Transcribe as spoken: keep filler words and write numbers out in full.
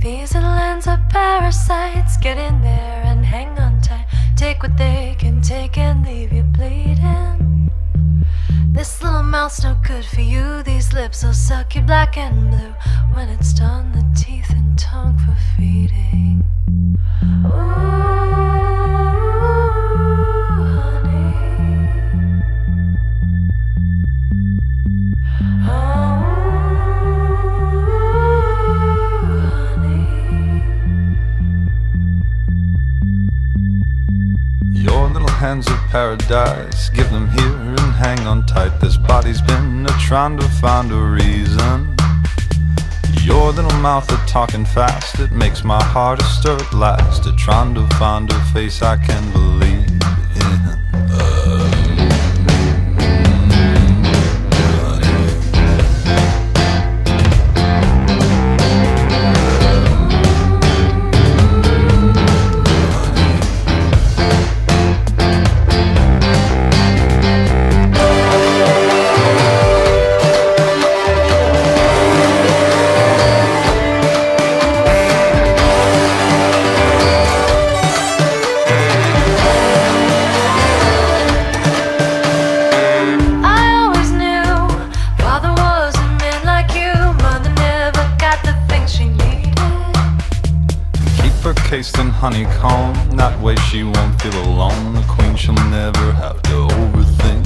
These little hands are parasites. Get in there and hang on tight. Take what they can take and leave you bleeding. This little mouth's no good for you. These lips will suck you black and blue. When it's done, the teeth and tongue for feeding. Ooh, honey. Oh, honey. Your little hands are paradise. Give them here and hang on tight. This body's been a-trying to find a reason. Your little mouth a talking fast. It makes my heart a-stir at last. A-trying to find a face I can believe in. Cased in honeycomb, that way she won't feel alone. The queen she'll never have to overthink.